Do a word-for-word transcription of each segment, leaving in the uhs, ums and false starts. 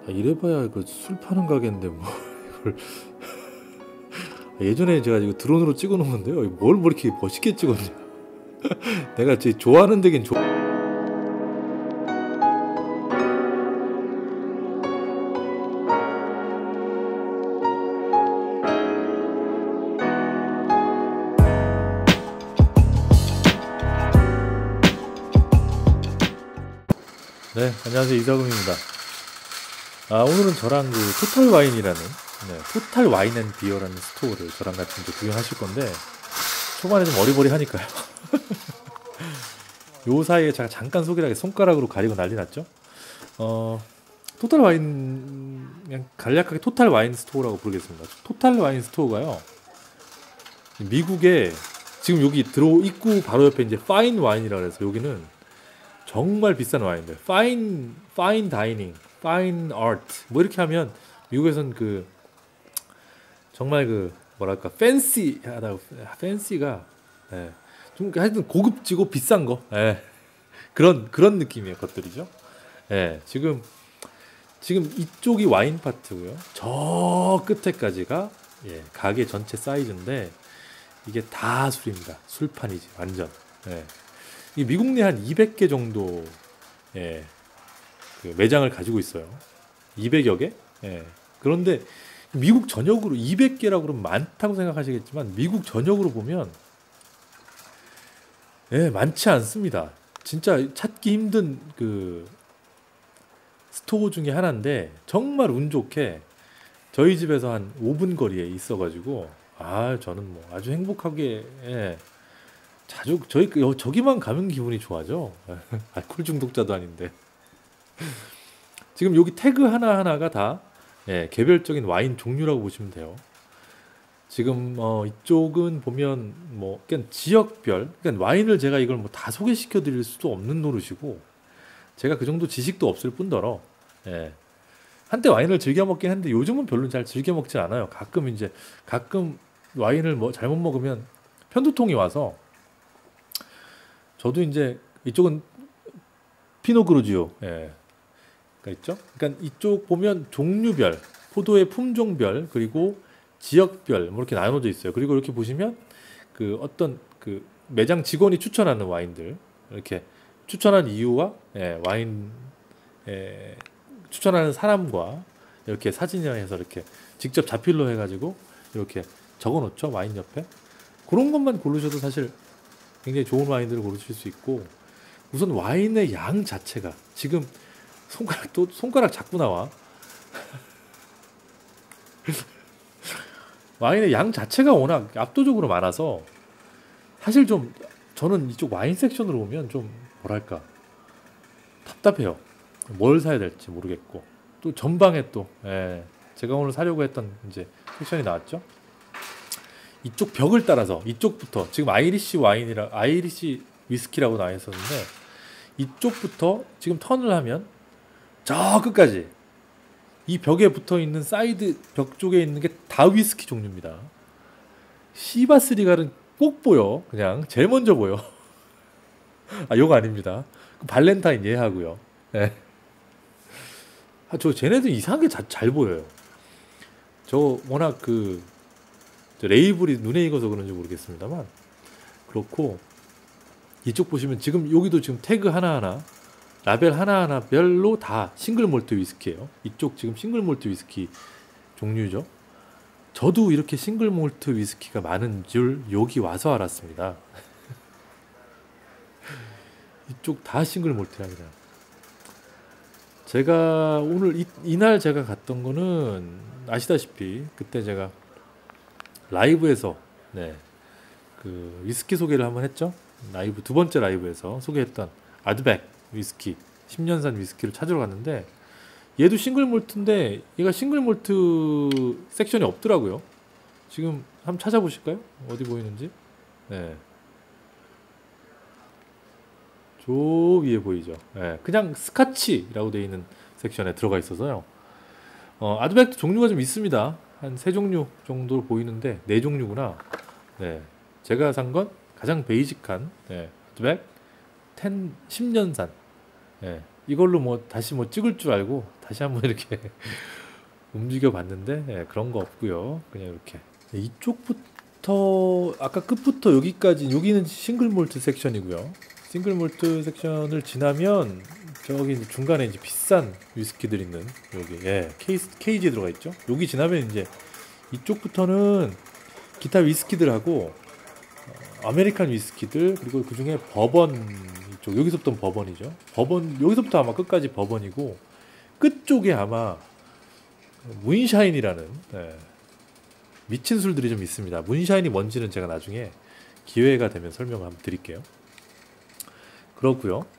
아, 이래봐야 그 술 파는 가게인데 뭐 이걸 예전에 제가 이거 드론으로 찍어 놓은 건데요. 뭘 뭐 이렇게 멋있게 찍었냐. 내가 제 좋아하는 데긴 좋. 네, 안녕하세요. 이사금입니다. 아, 오늘은 저랑 그 토탈 와인이라는, 네, 토탈 와인 앤 비어라는 스토어를 저랑 같이 이제 구경하실 건데, 초반에 좀 어리버리하니까요. 요 사이에 제가 잠깐 소개를 하게 손가락으로 가리고 난리 났죠. 어, 토탈 와인, 그냥 간략하게 토탈 와인 스토어라고 부르겠습니다. 토탈 와인 스토어가요, 미국에 지금 여기 들어 입구 바로 옆에 이제 파인 와인이라고 해서 여기는 정말 비싼 와인들, 파인 파인 다이닝, 파인 아트 뭐 이렇게 하면 미국에선 그 정말 그 뭐랄까 팬시하다, 팬시가 예, 좀 하여튼 고급지고 비싼 거, 예, 그런 그런 느낌의 것들이죠. 예, 지금 지금 이쪽이 와인 파트고요. 저 끝에까지가 예, 가게 전체 사이즈인데 이게 다 술입니다. 술판이지 완전. 예. 이 미국 내 한 이백 개 정도 예, 그 매장을 가지고 있어요. 이백여 개? 예. 그런데 미국 전역으로 이백 개라고 그러면 많다고 생각하시겠지만 미국 전역으로 보면 예, 많지 않습니다. 진짜 찾기 힘든 그 스토어 중에 하나인데 정말 운 좋게 저희 집에서 한 오 분 거리에 있어가지고 아 저는 뭐 아주 행복하게 예, 자주 저희 그- 저기만 가면 기분이 좋아져. 알코올 중독자도 아닌데. 지금 여기 태그 하나 하나가 다 예, 개별적인 와인 종류라고 보시면 돼요. 지금 어, 이쪽은 보면 뭐 그냥 지역별, 그러니까 와인을 제가 이걸 뭐 다 소개시켜 드릴 수도 없는 노릇이고 제가 그 정도 지식도 없을 뿐더러 예, 한때 와인을 즐겨 먹긴 했는데 요즘은 별로 잘 즐겨 먹진 않아요. 가끔 이제 가끔 와인을 뭐 잘못 먹으면 편두통이 와서 저도 이제 이쪽은 피노그루지오, 예, 가 있죠. 그러니까 이쪽 보면 종류별, 포도의 품종별, 그리고 지역별 뭐 이렇게 나눠져 있어요. 그리고 이렇게 보시면 그 어떤 그 매장 직원이 추천하는 와인들 이렇게 추천한 이유와 예, 와인 예, 추천하는 사람과 이렇게 사진이랑 해서 이렇게 직접 자필로 해가지고 이렇게 적어놓죠. 와인 옆에 그런 것만 고르셔도 사실 굉장히 좋은 와인들을 고르실 수 있고 우선 와인의 양 자체가 지금 손가락 또 손가락 자꾸 나와. 와인의 양 자체가 워낙 압도적으로 많아서 사실 좀 저는 이쪽 와인 섹션으로 오면 좀 뭐랄까 답답해요. 뭘 사야 될지 모르겠고 또 전방에 또 예, 제가 오늘 사려고 했던 이제 섹션이 나왔죠. 이쪽 벽을 따라서 이쪽부터 지금 아이리시 와인이라 아이리시 위스키라고 나와 있었는데 이쪽부터 지금 턴을 하면 저 끝까지 이 벽에 붙어 있는 사이드 벽 쪽에 있는 게 다 위스키 종류입니다. 시바스리갈은 꼭 보여. 그냥 제일 먼저 보여. 아, 요거 아닙니다. 발렌타인 예하고요. 예. 아, 저 쟤네들 이상하게 자, 잘 보여요. 저 워낙 그 저 레이블이 눈에 익어서 그런지 모르겠습니다만 그렇고 이쪽 보시면 지금 여기도 지금 태그 하나하나 라벨 하나하나별로 다 싱글 몰트 위스키예요. 이쪽 지금 싱글 몰트 위스키 종류죠. 저도 이렇게 싱글 몰트 위스키가 많은 줄 여기 와서 알았습니다. 이쪽 다 싱글 몰트랍니다. 제가 오늘 이, 이날 제가 갔던 거는 아시다시피 그때 제가 라이브에서 네, 그 위스키 소개를 한번 했죠. 라이브 두 번째 라이브에서 소개했던 아드백 위스키 십 년산 위스키를 찾으러 갔는데 얘도 싱글 몰트인데 얘가 싱글 몰트 섹션이 없더라고요. 지금 한번 찾아보실까요? 어디 보이는지. 네. 저 위에 보이죠. 네. 그냥 스카치라고 되어 있는 섹션에 들어가 있어서요. 어, 아드백도 종류가 좀 있습니다. 한 세 종류 정도로 보이는데 네 종류구나. 네. 제가 산 건 가장 베이직한 네. 아드백 십 년산 네. 이걸로 뭐 다시 뭐 찍을 줄 알고 다시 한번 이렇게 움직여 봤는데 예, 그런 거 없고요. 그냥 이렇게 이쪽부터 아까 끝부터 여기까지 여기는 싱글 몰트 섹션이고요. 싱글 몰트 섹션을 지나면 저기 이제 중간에 이제 비싼 위스키들 있는 여기 예 케이스 케이지에 들어가 있죠. 여기 지나면 이제 이쪽부터는 기타 위스키들하고 어, 아메리칸 위스키들 그리고 그 중에 버번 이쪽 여기서부터 버번이죠. 버번 여기서부터 아마 끝까지 버번이고 끝 쪽에 아마 문샤인이라는 예, 미친 술들이 좀 있습니다. 문샤인이 뭔지는 제가 나중에 기회가 되면 설명을 한번 드릴게요. 그렇고요.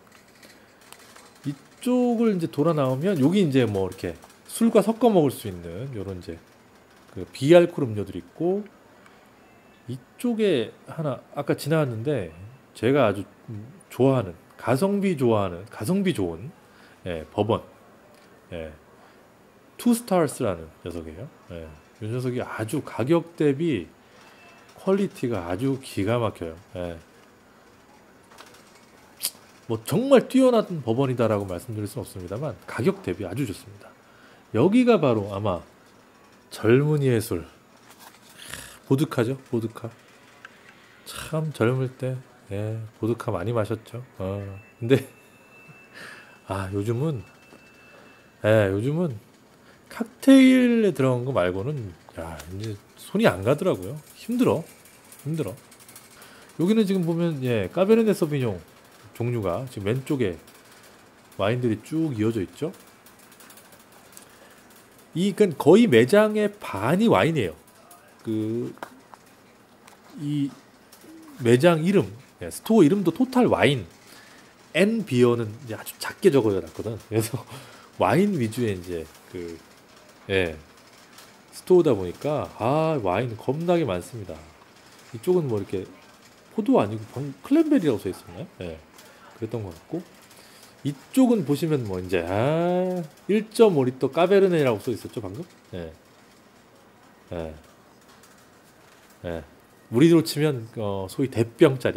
이쪽을 이제 돌아 나오면 여기 이제 뭐 이렇게 술과 섞어 먹을 수 있는 요런 이제 그 비알코올 음료들이 있고 이쪽에 하나 아까 지나갔는데 제가 아주 좋아하는 가성비 좋아하는 가성비 좋은 예, 버번 예, 투스타스라는 녀석이에요. 예, 이 녀석이 아주 가격 대비 퀄리티가 아주 기가 막혀요. 예. 뭐 정말 뛰어난 버번이다라고 말씀드릴 수는 없습니다만 가격 대비 아주 좋습니다. 여기가 바로 아마 젊은이의 술 보드카죠. 보드카 참 젊을 때 예, 보드카 많이 마셨죠. 어, 근데 아 요즘은 예, 요즘은 칵테일에 들어간 거 말고는 야 이제 손이 안 가더라고요. 힘들어 힘들어. 여기는 지금 보면 예 까베르네 소비뇽 종류가 지금 왼쪽에 와인들이 쭉 이어져 있죠. 이 그러니까 거의 매장의 반이 와인이에요. 그 이 매장 이름, 예, 스토어 이름도 토탈 와인, 앤 비어는 이제 아주 작게 적어놨거든. 그래서 와인 위주의 이제 그 예, 스토어다 보니까 아 와인 겁나게 많습니다. 이쪽은 뭐 이렇게 포도 아니고 방, 클랜베리라고 써 있었나요? 예, 그랬던 것 같고 이쪽은 보시면 뭐 이제 아 일 점 오 리터 까베르네라고 써 있었죠 방금? 예, 예, 예. 우리로 치면 어, 소위 대병짜리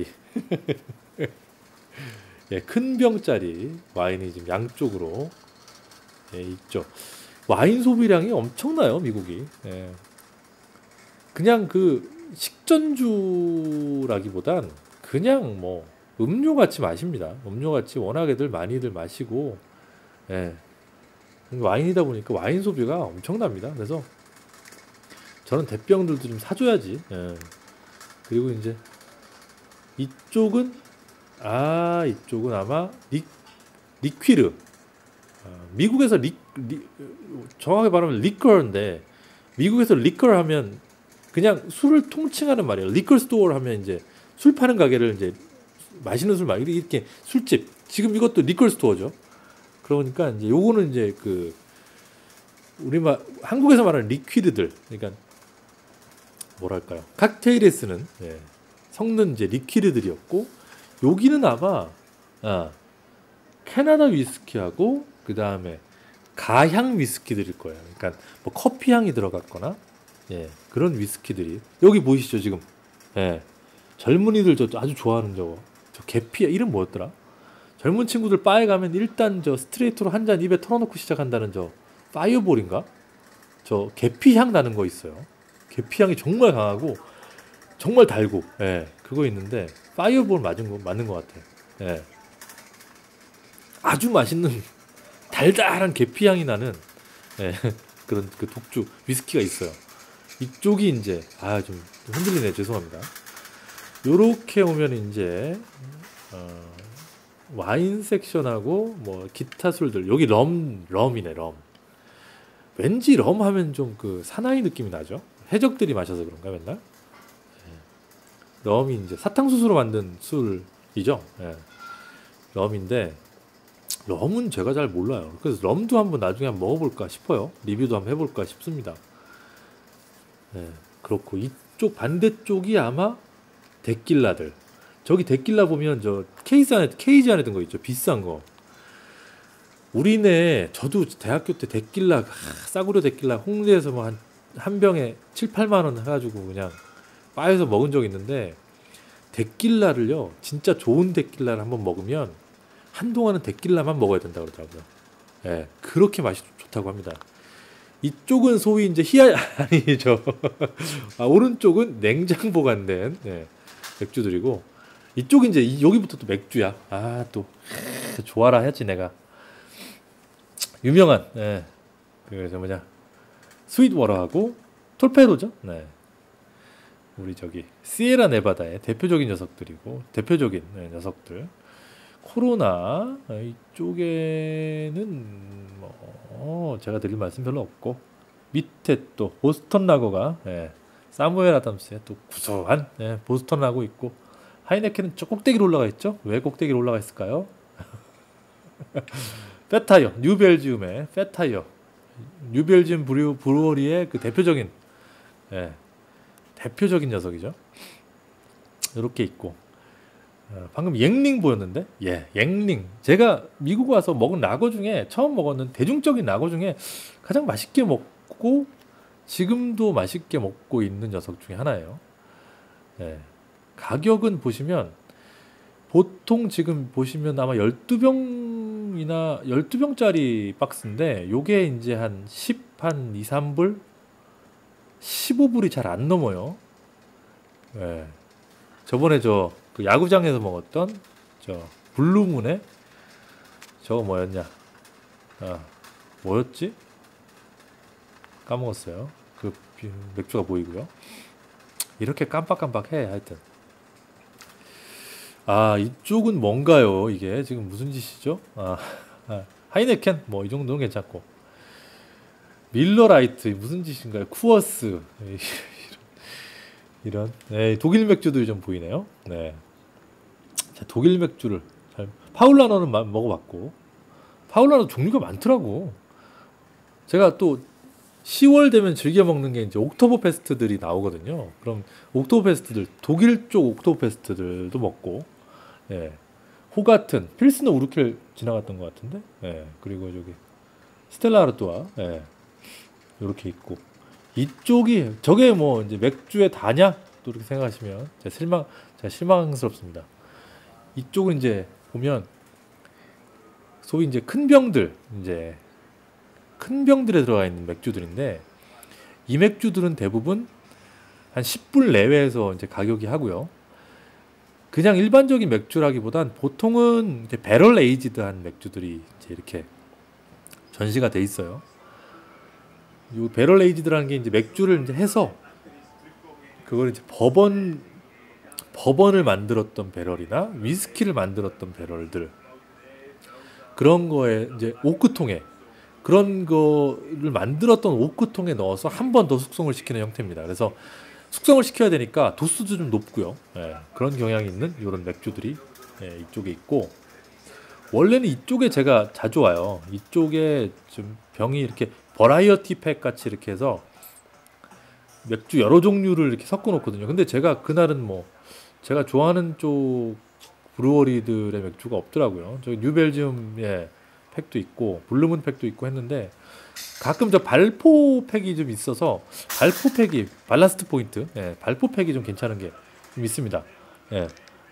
예, 큰 병짜리 와인이 지금 양쪽으로 예, 있죠. 와인 소비량이 엄청나요 미국이. 예. 그냥 그 식전주라기보단 그냥 뭐 음료같이 마십니다. 음료같이 워낙에들 많이들 마시고 예. 와인이다 보니까 와인 소비가 엄청납니다. 그래서 저런 대병들도 좀 사줘야지. 예. 그리고 이제 이쪽은 아 이쪽은 아마 리, 리퀴르 아, 미국에서 리, 리 정확하게 말하면 리커인데 미국에서 리커 하면 그냥 술을 통칭하는 말이에요. 리커 스토어 하면 이제 술 파는 가게를 이제 마시는 술 말 이렇게 술집 지금 이것도 리커 스토어죠. 그러니까 이제 요거는 이제 그 우리 말 한국에서 말하는 리퀴드들 그러니까 뭐랄까요 칵테일에 쓰는 예, 섞는 이제 리퀴드들이었고 여기는 아마 아, 캐나다 위스키하고 그 다음에 가향 위스키들일 거예요. 그러니까 뭐 커피 향이 들어갔거나 예, 그런 위스키들이 여기 보이시죠 지금 예, 젊은이들 저 아주 좋아하는 저거 저 계피 이름 뭐였더라? 젊은 친구들 바에 가면 일단 저 스트레이트로 한 잔 입에 털어놓고 시작한다는 저 파이어볼인가? 저 계피 향 나는 거 있어요. 계피 향이 정말 강하고 정말 달고 예, 그거 있는데 파이어볼 맞은 거 맞는 것 같아. 예. 아주 맛있는 달달한 계피 향이 나는 예, 그런 그 독주 위스키가 있어요. 이쪽이 이제 아 좀 흔들리네 죄송합니다. 요렇게 오면 이제 어, 와인 섹션하고 뭐 기타 술들 여기 럼 럼이네 럼. 왠지 럼 하면 좀 그 사나이 느낌이 나죠. 해적들이 마셔서 그런가 맨날. 예. 럼이 이제 사탕수수로 만든 술이죠. 예. 럼인데 럼은 제가 잘 몰라요. 그래서 럼도 한번 나중에 한번 먹어볼까 싶어요. 리뷰도 한번 해볼까 싶습니다. 예. 그렇고 이쪽 반대쪽이 아마 데킬라들. 저기 데킬라 보면 저 케이스 안에 케이지 안에 든 거 있죠. 비싼 거. 우리네 저도 대학교 때 데킬라 아, 싸구려 데킬라 홍대에서 뭐 한 한 병에 칠, 팔만 원 해가지고 그냥 바에서 먹은 적 있는데 데킬라를요 진짜 좋은 데킬라를 한번 먹으면 한동안은 데킬라만 먹어야 된다 그러더라고요. 예, 그렇게 맛이 좋다고 합니다. 이쪽은 소위 이제 희야 아니죠. 아, 오른쪽은 냉장 보관된 예, 맥주들이고 이쪽은 이제 이- 여기부터 또 맥주야. 아, 또 좋아라 했지 내가. 유명한 예, 그저 뭐냐 스윗워러하고 톨페로죠. 네. 우리 저기 시에라 네바다의 대표적인 녀석들이고 대표적인 네, 녀석들. 코로나 어, 이쪽에는 뭐 제가 드릴 말씀 별로 없고 밑에 또 보스턴 라거가 예, 사무엘 아담스의 또 구수한 예, 보스턴 라거 있고 하이네켄은 저 꼭대기로 올라가 있죠. 왜 꼭대기로 올라가 있을까요? 페타이어 뉴벨지움의 페타이어 뉴벨지움 브루, 브루어리의 그 대표적인 예, 대표적인 녀석이죠. 이렇게 있고 어, 방금 앵링 보였는데 예 앵링 제가 미국 와서 먹은 라거 중에 처음 먹었는 대중적인 라거 중에 가장 맛있게 먹고 지금도 맛있게 먹고 있는 녀석 중에 하나예요. 예, 가격은 보시면 보통 지금 보시면 아마 열두 병이나 열두 병짜리 박스인데 요게 이제 한 십, 한 이, 삼 불 십오 불이 잘 안 넘어요. 예. 저번에 저 그 야구장에서 먹었던 저 블루문의 저거 뭐였냐? 아, 뭐였지? 까먹었어요. 그 비- 맥주가 보이고요. 이렇게 깜빡깜빡해 하여튼. 아, 이쪽은 뭔가요? 이게 지금 무슨 짓이죠? 아, 아, 하이네켄 뭐 이 정도는 괜찮고 밀러라이트 무슨 짓인가요? 쿠어스 이런 네, 독일 맥주들이 좀 보이네요. 네, 자, 독일 맥주를 잘 파울라너는 마- 먹어봤고 파울라너 종류가 많더라고. 제가 또 시월 되면 즐겨 먹는 게 이제 옥토버 페스트들이 나오거든요. 그럼 옥토버 페스트들 독일 쪽 옥토버 페스트들도 먹고 예. 호가튼 필스너 우르켈 지나갔던 것 같은데 예. 그리고 저기 스텔라 아르토아 예. 이렇게 있고 이쪽이 저게 뭐 이제 맥주의 다냐 또 이렇게 생각하시면 제가 실망 제가 실망스럽습니다. 이쪽은 이제 보면 소위 이제 큰 병들 이제 큰 병들에 들어가 있는 맥주들인데 이 맥주들은 대부분 한 십 불 내외에서 이제 가격이 하고요. 그냥 일반적인 맥주라기보단 보통은 이제 배럴 에이지드한 맥주들이 이제 이렇게 전시가 돼 있어요. 이 배럴 에이지드라는 게 이제 맥주를 이제 해서 그걸 이제 버번 버번을 만들었던 배럴이나 위스키를 만들었던 배럴들 그런 거에 이제 오크통에 그런 거를 만들었던 오크통에 넣어서 한 번 더 숙성을 시키는 형태입니다. 그래서 숙성을 시켜야 되니까 도수도 좀 높고요. 예, 그런 경향이 있는 이런 맥주들이 예, 이쪽에 있고 원래는 이쪽에 제가 자주 와요. 이쪽에 좀 병이 이렇게 버라이어티 팩 같이 이렇게 해서 맥주 여러 종류를 이렇게 섞어 놓거든요. 근데 제가 그날은 뭐 제가 좋아하는 쪽 브루어리들의 맥주가 없더라고요. 저기 뉴벨지움의 팩도 있고 블루문 팩도 있고 했는데 가끔 저 발포 팩이 좀 있어서 발포 팩이 발라스트 포인트 예, 발포 팩이 좀 괜찮은 게 좀 있습니다. 예.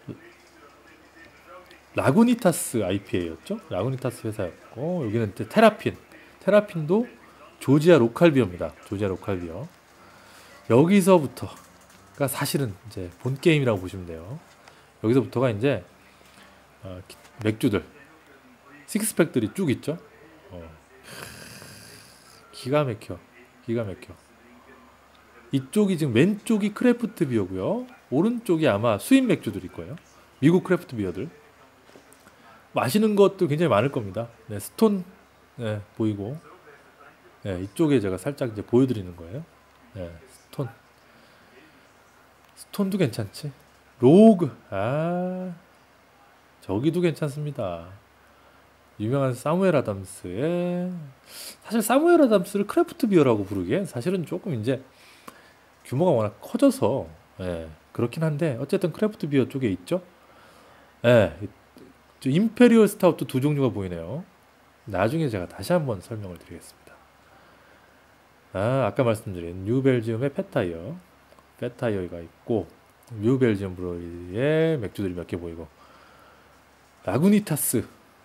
라구니타스 아이피에이였죠. 라구니타스 회사였고 여기는 이제 테라핀 테라핀도 조지아 로컬 비어입니다. 조지아 로컬 비어 여기서부터가 사실은 이제 본 게임이라고 보시면 돼요. 여기서부터가 이제 어, 기- 맥주들 식스팩들이 쭉 있죠. 어, 기가 막혀 기가 막혀 이쪽이 지금 왼쪽이 크래프트 비어고요 오른쪽이 아마 수입 맥주들일 거예요. 미국 크래프트 비어들 마시는 것도 굉장히 많을 겁니다. 네, 스톤 네, 보이고 네, 이쪽에 제가 살짝 이제 보여드리는 거예요. 네, 스톤 스톤도 괜찮지. 로그 아 저기도 괜찮습니다. 유명한 사무엘 아담스의 사실 사무엘 아담스를 크래프트 비어라고 부르기에 사실은 조금 이제 규모가 워낙 커져서 예, 그렇긴 한데 어쨌든 크래프트 비어 쪽에 있죠. 예, 저 임페리얼 스타우트 두 종류가 보이네요. 나중에 제가 다시 한번 설명을 드리겠습니다. 아, 아까 말씀드린 뉴벨지움의 페타이어 페타이어가 있고 뉴벨지움 브로이의 맥주들이 몇 개 보이고 라구니타스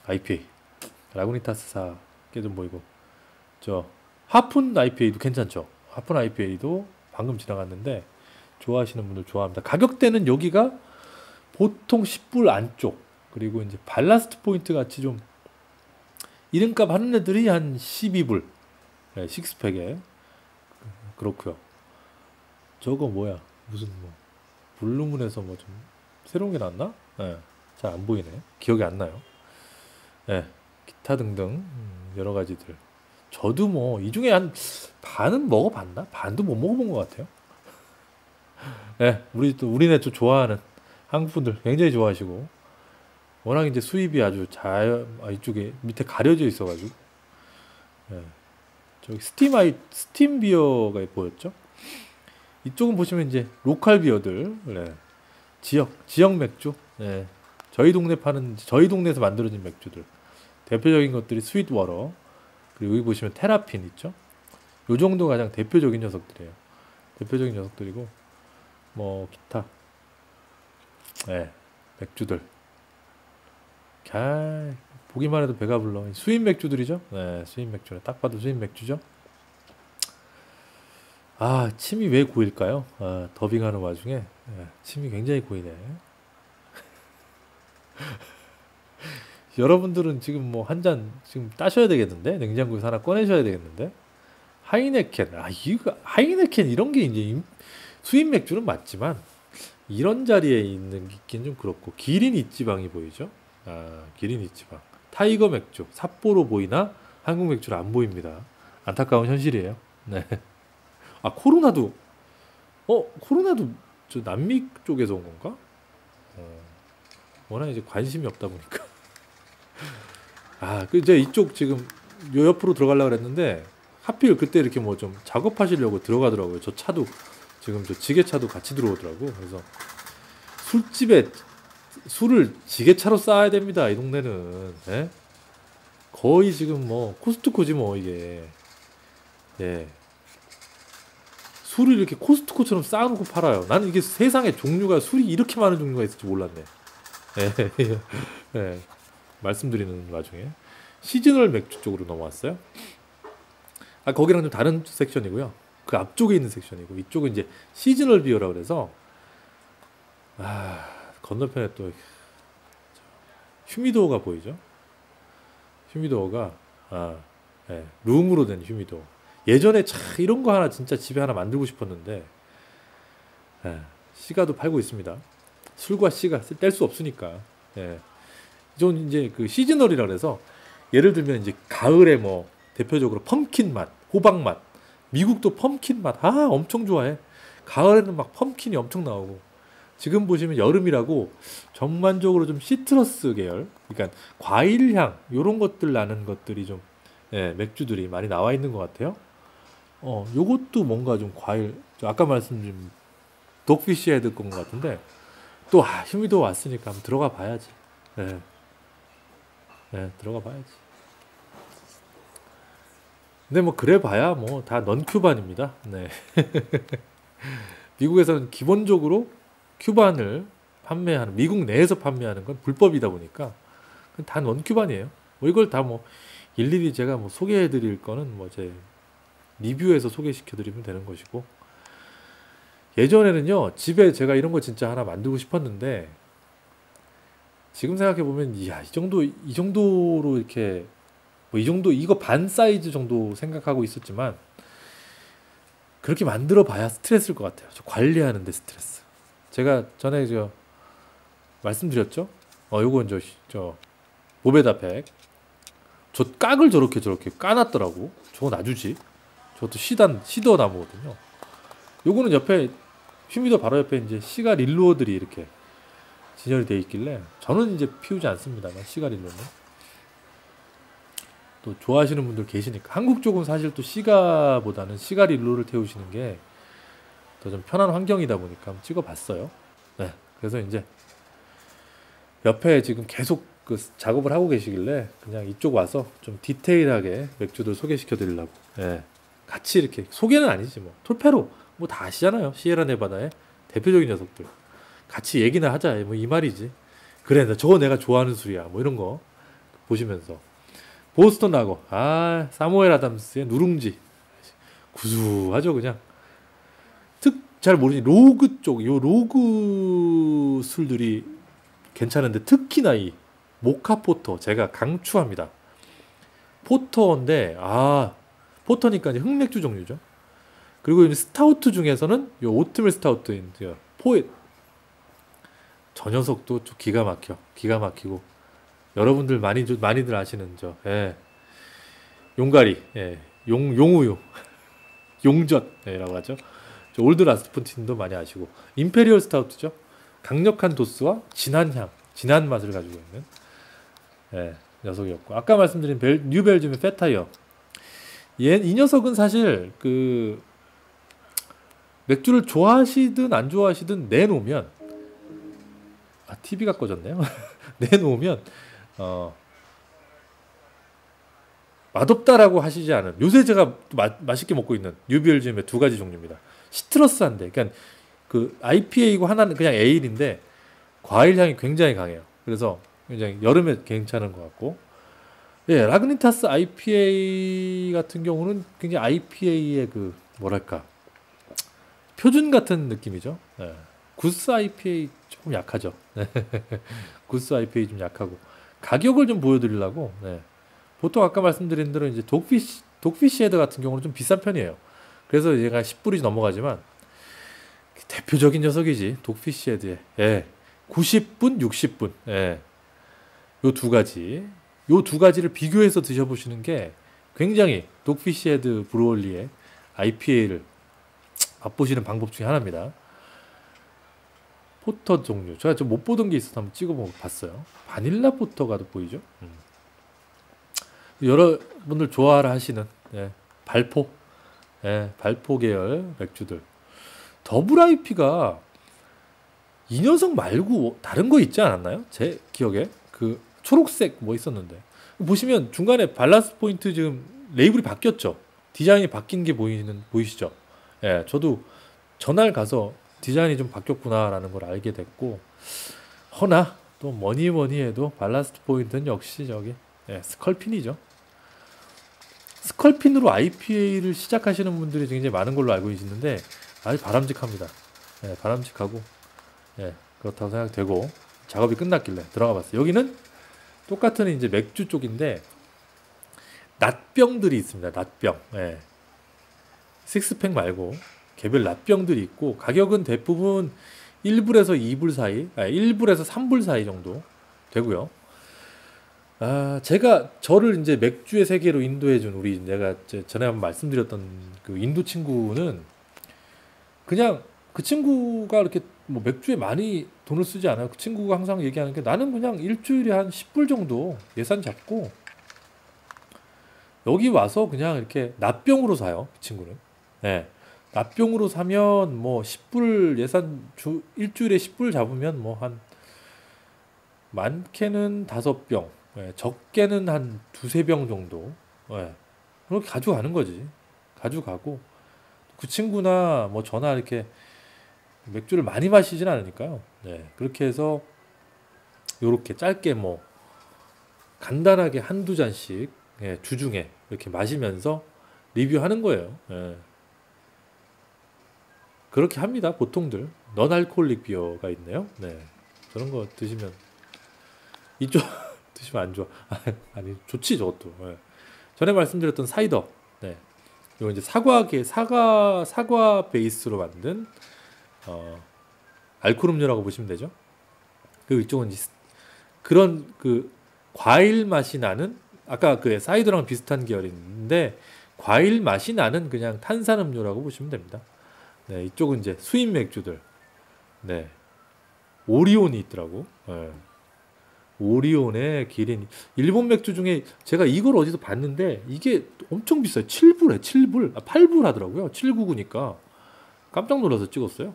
아이피에이 라구니타스사 게 좀 보이고, 저 하푼 아이피에이도 괜찮죠. 하푼 아이피에이도 방금 지나갔는데 좋아하시는 분들 좋아합니다. 가격대는 여기가 보통 십 불 안쪽, 그리고 이제 발라스트 포인트 같이 좀 이름값 하는 애들이 한 십이 불, 네, 식스팩에. 그렇고요. 저거 뭐야, 무슨 뭐 블루문에서 뭐 좀 새로운 게 나왔나? 네, 잘 안 보이네. 기억이 안 나요. 네, 기타 등등 음, 여러 가지들. 저도 뭐 이 중에 한 반은 먹어봤나? 반도 못 먹어본 것 같아요. 네, 우리 또 우리네 또 좋아하는 한국 분들 굉장히 좋아하시고, 워낙 이제 수입이 아주 잘, 아, 이쪽에 밑에 가려져 있어가지고. 네, 저기 스팀 아이 스팀 비어가 보였죠? 이쪽은 보시면 이제 로컬 비어들, 네, 지역 지역 맥주, 네, 저희 동네 파는, 저희 동네에서 만들어진 맥주들. 대표적인 것들이 스윗 워러, 그리고 여기 보시면 테라핀 있죠? 요 정도 가장 대표적인 녀석들이에요. 대표적인 녀석들이고, 뭐 기타, 네, 맥주들. 아, 보기만 해도 배가 불러. 수입 맥주들이죠? 네, 수입 맥주네. 딱 봐도 수입 맥주죠? 아, 침이 왜 고일까요? 아, 더빙하는 와중에 네, 침이 굉장히 고이네. 여러분들은 지금 뭐 한 잔 지금 따셔야 되겠는데, 냉장고에서 하나 꺼내셔야 되겠는데. 하이네켄, 아 이거 하이네켄 이런 게 이제 임- 수입 맥주는 맞지만 이런 자리에 있는 게 좀 그렇고, 기린 이치방이 보이죠? 아, 기린 이치방. 타이거 맥주, 삿포로 보이나 한국 맥주는 안 보입니다. 안타까운 현실이에요. 네. 아, 코로나도, 어 코로나도 저 남미 쪽에서 온 건가? 어, 워낙 이제 관심이 없다 보니까. 아, 그 이제 이쪽 지금 요 옆으로 들어가려고 그랬는데 하필 그때 이렇게 뭐 좀 작업하시려고 들어가더라고요. 저 차도 지금 저 지게차도 같이 들어오더라고. 그래서 술집에 술을 지게차로 쌓아야 됩니다. 이 동네는. 예? 거의 지금 뭐 코스트코지 뭐 이게. 예. 술을 이렇게 코스트코처럼 쌓아놓고 팔아요. 나는 이게 세상에 종류가, 술이 이렇게 많은 종류가 있을지 몰랐네. 예. 예. 말씀드리는 와중에 시즈널 맥주 쪽으로 넘어왔어요. 아, 거기랑 좀 다른 섹션이고요. 그 앞쪽에 있는 섹션이고, 이쪽은 이제 시즈널 비어라 그래서, 아, 건너편에 또 휴미도어가 보이죠? 휴미도어가, 아, 예, 룸으로 된 휴미도어. 예전에 참 이런 거 하나 진짜 집에 하나 만들고 싶었는데, 예, 시가도 팔고 있습니다. 술과 시가 뗄 수 없으니까. 예. 좀 이제 그 시즈널이라 그래서, 예를 들면 이제 가을에 뭐 대표적으로 펌킨 맛, 호박 맛. 미국도 펌킨 맛, 아 엄청 좋아해. 가을에는 막 펌킨이 엄청 나오고, 지금 보시면 여름이라고 전반적으로 좀 시트러스 계열, 그러니까 과일향 요런 것들 나는 것들이 좀, 예, 맥주들이 많이 나와 있는 것 같아요. 어, 요것도 뭔가 좀 과일, 저 아까 말씀드린 독피시 헤드 건 것 같은데, 또 아, 휴미도 왔으니까 한번 들어가 봐야지. 예, 예, 들어가 봐야지. 근데 뭐 그래 봐야 뭐 다 넌 큐반입니다. 네. 미국에서는 기본적으로 큐반을 판매하는, 미국 내에서 판매하는 건 불법이다 보니까 다 넌 큐반이에요. 뭐 이걸 다 뭐 일일이 제가 뭐 소개해 드릴 거는 뭐 제 리뷰에서 소개시켜 드리면 되는 것이고, 예전에는요 집에 제가 이런 거 진짜 하나 만들고 싶었는데, 지금 생각해 보면 이야, 이 정도 이 정도로 이렇게 뭐 이 정도, 이거 반 사이즈 정도 생각하고 있었지만, 그렇게 만들어 봐야 스트레스일 것 같아요. 저 관리하는데 스트레스. 제가 전에 저 말씀드렸죠? 어, 요건 저, 저 모베다 팩. 저 깍을 저렇게 저렇게 까놨더라고. 저거 놔주지. 저것도 시단 시더 나무거든요. 요거는 옆에 휴미더 바로 옆에 이제 시가 릴로들이 이렇게 진열이 돼 있길래, 저는 이제 피우지 않습니다만 시가 릴로는. 또 좋아하시는 분들 계시니까. 한국 쪽은 사실 또 시가보다는 시가릴로를 태우시는 게 더 좀 편한 환경이다 보니까 한번 찍어봤어요. 네, 그래서 이제 옆에 지금 계속 그 작업을 하고 계시길래 그냥 이쪽 와서 좀 디테일하게 맥주들 소개시켜 드리려고. 네, 같이 이렇게, 소개는 아니지 뭐, 톨페로 뭐 다 아시잖아요. 시에라 네바다의 대표적인 녀석들 같이 얘기나 하자, 뭐 이 말이지. 그래, 나 저거 내가 좋아하는 술이야, 뭐 이런 거 보시면서 보스턴 라거, 아 사무엘 아담스의 누룽지 구수하죠 그냥. 특 잘 모르니 로그 쪽, 요 로그 술들이 괜찮은데 특히나 이 모카 포터 제가 강추합니다. 포터인데 아 포터니까 이제 흑맥주 종류죠. 그리고 이제 스타우트 중에서는 요 오트밀 스타우트인 포엣, 저 녀석도 좀 기가 막혀, 기가 막히고 여러분들 많이 많이들 아시는 저 예, 용가리, 예, 용 용우유, 용젓이라고 하죠. 저 올드 라스푸틴도 많이 아시고 임페리얼 스타우트죠. 강력한 도수와 진한 향, 진한 맛을 가지고 있는 예, 녀석이었고 아까 말씀드린 벨, 뉴벨gium의 페타이어, 얘, 이 녀석은 사실 그 맥주를 좋아하시든 안 좋아하시든 내놓으면 아 티비가 꺼졌네요. 내놓으면 어 맛없다라고 하시지 않은, 요새 제가 마, 맛있게 먹고 있는 뉴벨gium의 두 가지 종류입니다. 시트러스한데 그러니까 그 아이피에이고 하나는 그냥 에일인데 과일 향이 굉장히 강해요. 그래서 굉장히 여름에 괜찮은 것 같고, 예, 라그니타스 아이피에이 같은 경우는 굉장히 아이피에이의 그 뭐랄까 표준 같은 느낌이죠. 예. 구스 아이피에이 조금 약하죠. 구스 아이피에이 좀 약하고 가격을 좀 보여드리려고 네. 보통 아까 말씀드린 대로 이제 독피시 독피시 헤드 같은 경우는 좀 비싼 편이에요. 그래서 얘가 십 불이 넘어가지만 대표적인 녀석이지 독피시 헤드에 예. 구십 분, 육십 분 예. 요 두 가지 요 두 가지를 비교해서 드셔보시는 게 굉장히 독피시 헤드 브루얼리의 아이피에이를 맛보시는 방법 중에 하나입니다. 포터 종류 제가 좀 못 보던 게 있어서 한번 찍어보고 봤어요. 바닐라 포터가 보이죠? 음. 여러분들 좋아라 하시는 예, 발포 예, 발포 계열 맥주들, 더블 아이피가 이 녀석 말고 다른 거 있지 않았나요? 제 기억에 그 초록색 뭐 있었는데 보시면 중간에 발라스 포인트 지금 레이블이 바뀌었죠. 디자인이 바뀐 게 보이는 보이시죠? 예, 저도 전날 가서 디자인이 좀 바뀌었구나라는 걸 알게 됐고, 허나 또 뭐니 뭐니 해도 발라스트 포인트는 역시 저기 예, 스컬핀이죠. 스컬핀으로 아이피에이를 시작하시는 분들이 굉장히 많은 걸로 알고 있는데 아주 바람직합니다. 예, 바람직하고 예, 그렇다고 생각되고 작업이 끝났길래 들어가 봤어요. 여기는 똑같은 이제 맥주 쪽인데 낫병들이 있습니다. 낫병. 예. 식스팩 말고 개별 낫병들이 있고 가격은 대부분 일 불에서 이 불 사이, 아, 일 불에서 삼 불 사이 정도 되고요. 아, 제가 저를 이제 맥주의 세계로 인도해준 우리 내가 전에 한번 말씀드렸던 그 인도 친구는 그냥 그 친구가 이렇게 뭐 맥주에 많이 돈을 쓰지 않아요. 그 친구가 항상 얘기하는 게 나는 그냥 일주일에 한 십 불 정도 예산 잡고 여기 와서 그냥 이렇게 납병으로 사요. 그 친구는. 네. 납병으로 사면 뭐 십 불 예산 주 일주일에 십 불 잡으면 뭐 한 많게는 다섯 병, 예, 적게는 한 두세 병 정도. 예. 그렇게 가져가는 거지. 가져가고 그 친구나 뭐 저나 이렇게 맥주를 많이 마시진 않으니까요. 네. 그렇게 해서 요렇게 짧게 뭐 간단하게 한두 잔씩 예, 주중에 이렇게 마시면서 리뷰하는 거예요. 예. 그렇게 합니다. 보통들. 넌 알코올릭 비어가 있네요. 네. 그런 거 드시면 이쪽 드시면 안 좋아. 아니 좋지 저것도. 예. 전에 말씀드렸던 사이더. 네. 이거 이제 사과계 사과 사과 베이스로 만든 어, 알코올 음료라고 보시면 되죠. 그리고 이쪽은 이제 그런 그 과일 맛이 나는 아까 그 사이더랑 비슷한 계열인데 과일 맛이 나는 그냥 탄산 음료라고 보시면 됩니다. 네, 이쪽은 이제 수입 맥주들. 네. 오리온이 있더라고. 네. 오리온의 기린. 일본 맥주 중에 제가 이걸 어디서 봤는데 이게 엄청 비싸요. 칠 불에 칠 불. 아, 팔 불 하더라고요. 칠백구십구니까 깜짝 놀라서 찍었어요.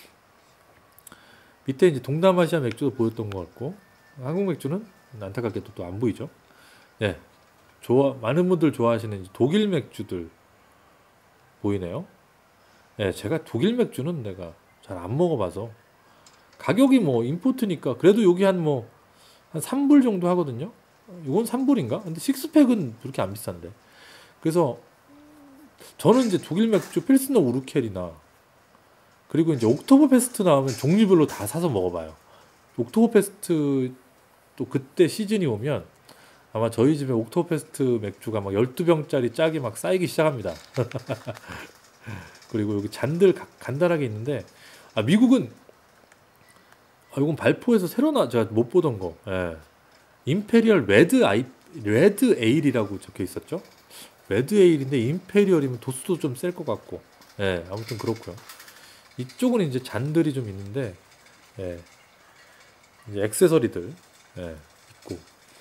밑에 이제 동남아시아 맥주도 보였던 것 같고 한국 맥주는 안타깝게도 또 안 보이죠. 네. 좋아 많은 분들 좋아하시는 독일 맥주들 보이네요. 네, 제가 독일 맥주는 내가 잘 안 먹어봐서 가격이 뭐 임포트니까 그래도 여기 한 뭐 한 삼 불 정도 하거든요. 이건 삼 불인가? 근데 식스팩은 그렇게 안 비싼데. 그래서 저는 이제 독일 맥주 필스너 우르켈이나 그리고 이제 옥토버 페스트 나오면 종류별로 다 사서 먹어봐요. 옥토버 페스트 또 그때 시즌이 오면 아마 저희 집에 옥토버 페스트 맥주가 막 열두 병짜리 짝이 막 쌓이기 시작합니다. 그리고 여기 잔들 가- 간단하게 있는데 아 미국은 아, 이건 발포해서 새로 나 제가 못 보던 거. 예. 임페리얼 레드 아이 레드 에일이라고 적혀 있었죠. 레드 에일인데 임페리얼이면 도수도 좀 셀 것 같고. 예. 아무튼 그렇고요. 이쪽은 이제 잔들이 좀 있는데 예. 이제 액세서리들 예. 있고.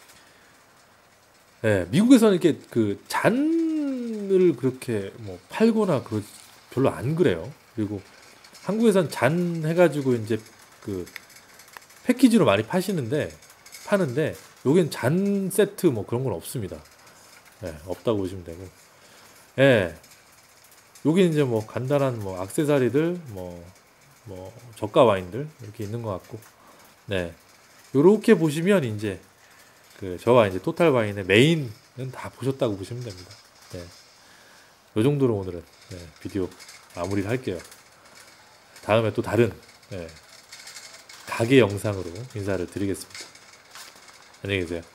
예. 미국에서는 이렇게 그 잔을 그렇게 뭐 팔거나 그러 별로 안 그래요. 그리고 한국에선 잔 해가지고 이제 그 패키지로 많이 파시는데 파는데 여긴 잔 세트 뭐 그런 건 없습니다. 예, 없다고 보시면 되고. 예. 여기 이제 뭐 간단한 뭐 액세서리들 뭐 뭐 저가 와인들 이렇게 있는 것 같고. 네. 요렇게 보시면 이제 그 저와 이제 토탈 와인의 메인은 다 보셨다고 보시면 됩니다. 네. 요 정도로 오늘은 네, 비디오 마무리를 할게요. 다음에 또 다른 네, 가게 영상으로 인사를 드리겠습니다. 안녕히 계세요.